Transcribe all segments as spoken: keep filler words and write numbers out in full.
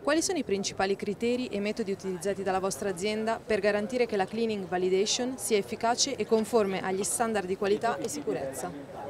Quali sono i principali criteri e metodi utilizzati dalla vostra azienda per garantire che la cleaning validation sia efficace e conforme agli standard di qualità e sicurezza?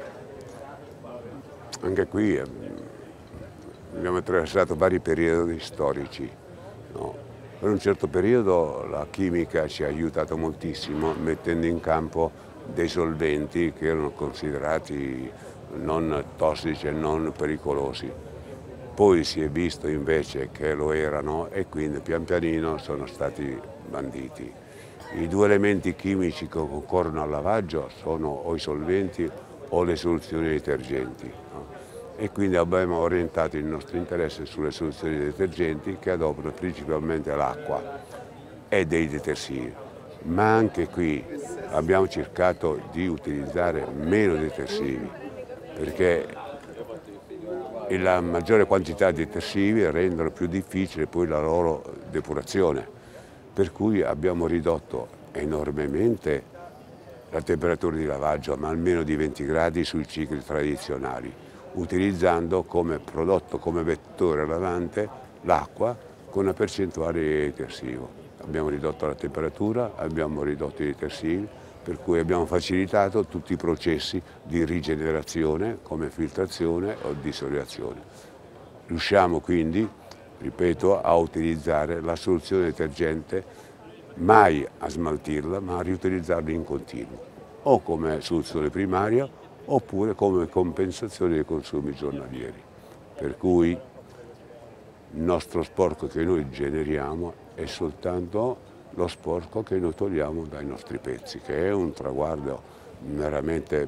Anche qui eh, abbiamo attraversato vari periodi storici. No? Per un certo periodo la chimica ci ha aiutato moltissimo mettendo in campo dei solventi che erano considerati non tossici e non pericolosi. Poi si è visto invece che lo erano e quindi pian pianino sono stati banditi. I due elementi chimici che concorrono al lavaggio sono o i solventi o le soluzioni detergenti. No? E quindi abbiamo orientato il nostro interesse sulle soluzioni detergenti che adoperano principalmente l'acqua e dei detersivi. Ma anche qui abbiamo cercato di utilizzare meno detersivi perché la maggiore quantità di detersivi rendono più difficile poi la loro depurazione, per cui abbiamo ridotto enormemente la temperatura di lavaggio, ma almeno di venti gradi sui cicli tradizionali, utilizzando come prodotto, come vettore lavante, l'acqua con una percentuale di detersivo. Abbiamo ridotto la temperatura, abbiamo ridotto i detersivi, per cui abbiamo facilitato tutti i processi di rigenerazione come filtrazione o dissoliazione. Riusciamo quindi, ripeto, a utilizzare la soluzione detergente mai a smaltirla, ma a riutilizzarla in continuo, o come soluzione primaria oppure come compensazione dei consumi giornalieri. Per cui il nostro sporco che noi generiamo è soltanto lo sporco che noi togliamo dai nostri pezzi, che è un traguardo veramente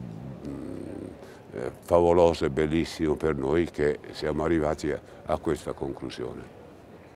mh, favoloso e bellissimo per noi che siamo arrivati a, a questa conclusione.